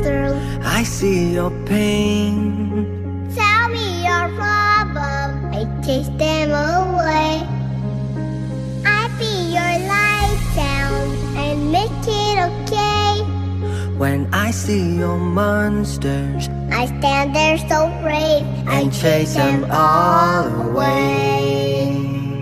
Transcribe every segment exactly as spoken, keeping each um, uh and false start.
monster. I see your pain. Tell me your problem, I chase them away. I be your light down and make it okay. When I see your monsters, I stand there so brave and chase them all away.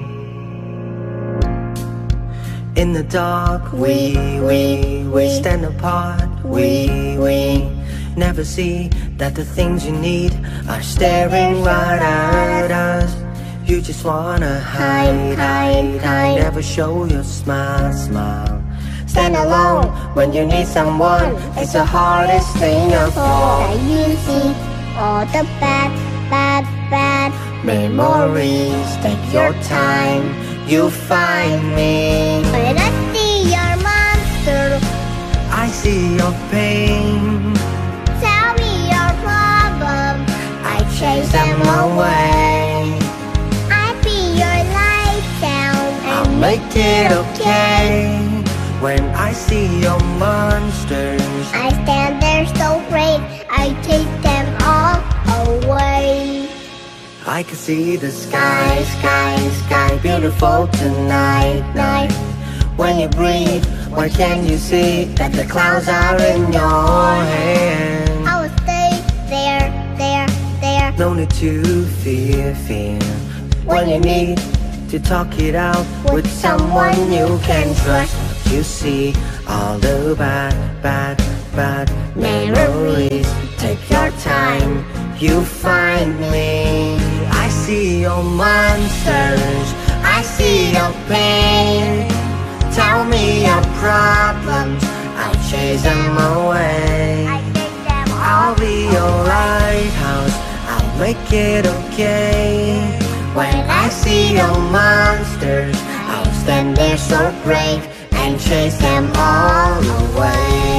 In the dark, we, we, we stand apart. We, we never see that the things you need are staring right at us. You just wanna hide, hide, hide. Never show your smile, smile. Stand alone when you need someone. It's the hardest thing of all. I you see all the bad, bad, bad memories. Take your time, you'll find me. When I see your monster, I see your pain. tell me your problem, I chase them away. I be your light down I'll and make it okay. When I see your monsters, I stand there so brave, I chase them all away. I can see the sky, sky, sky, beautiful tonight, night. When you breathe, why can't you see that the clouds are in your hand? I will stay there, there, there. No need to fear, fear. When you need to talk it out with someone you can trust, you see all the bad, bad, bad memories. Take your time, you find me. I see your monsters, I see your pain. Tell me your problems, I'll chase them away. I chase them I'll be your lighthouse, I'll make it okay. When I see your monsters, I'll stand there so brave and chase them all away.